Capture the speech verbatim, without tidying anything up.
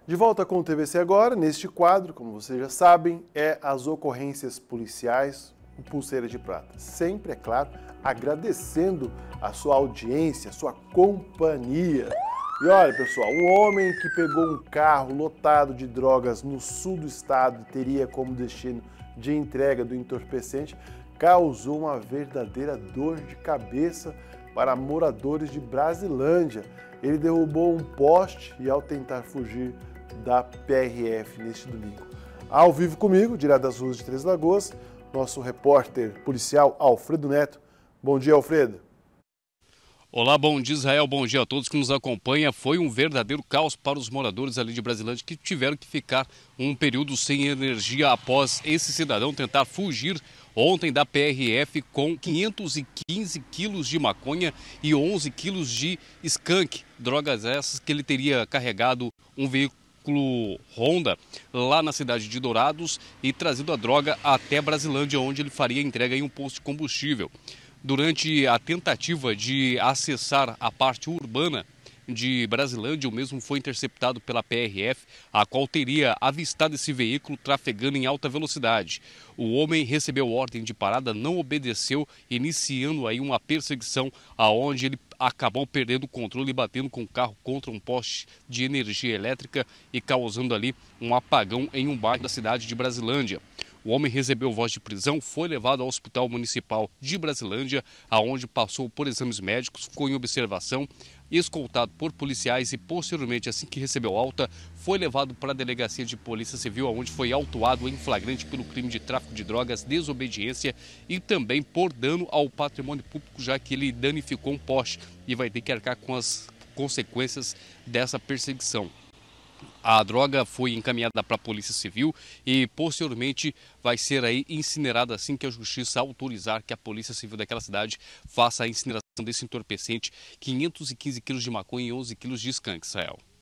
De volta com o T V C Agora, neste quadro, como vocês já sabem, é as ocorrências policiais, o Pulseira de Prata. Sempre, é claro, agradecendo a sua audiência, a sua companhia. E olha, pessoal, um homem que pegou um carro lotado de drogas no sul do estado e teria como destino de entrega do entorpecente, causou uma verdadeira dor de cabeça para moradores de Brasilândia. Ele derrubou um poste e, ao tentar fugir da P R F neste domingo. Ao vivo comigo, direto das ruas de Três Lagoas, nosso repórter policial Alfredo Neto. Bom dia, Alfredo. Olá, bom dia, Israel, bom dia a todos que nos acompanham. Foi um verdadeiro caos para os moradores ali de Brasilândia que tiveram que ficar um período sem energia após esse cidadão tentar fugir ontem da P R F com quinhentos e quinze quilos de maconha e onze quilos de skunk, drogas essas que ele teria carregado um veículo Honda lá na cidade de Dourados e trazido a droga até Brasilândia, onde ele faria entrega em um posto de combustível. Durante a tentativa de acessar a parte urbana de Brasilândia, o mesmo foi interceptado pela P R F, a qual teria avistado esse veículo trafegando em alta velocidade. O homem recebeu ordem de parada, não obedeceu, iniciando aí uma perseguição aonde ele acabou perdendo o controle e batendo com o carro contra um poste de energia elétrica e causando ali um apagão em um bairro da cidade de Brasilândia. O homem recebeu voz de prisão, foi levado ao Hospital Municipal de Brasilândia, aonde passou por exames médicos, ficou em observação, escoltado por policiais e posteriormente, assim que recebeu alta, foi levado para a Delegacia de Polícia Civil, onde foi autuado em flagrante pelo crime de tráfico de drogas, desobediência e também por dano ao patrimônio público, já que ele danificou um poste e vai ter que arcar com as consequências dessa perseguição. A droga foi encaminhada para a Polícia Civil e posteriormente vai ser aí incinerada assim que a Justiça autorizar que a Polícia Civil daquela cidade faça a incineração desse entorpecente, quinhentos e quinze quilos de maconha e onze quilos de skunk, Israel.